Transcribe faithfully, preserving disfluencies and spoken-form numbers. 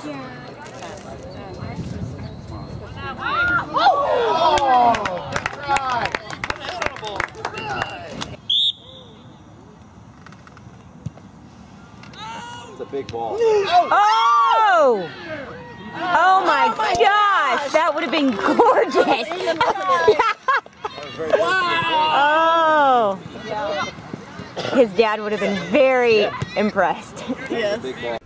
Oh! Right. It's a big ball. Oh! Oh my, oh my gosh, that would have been gorgeous. Oh. His dad would have been very impressed. Yes.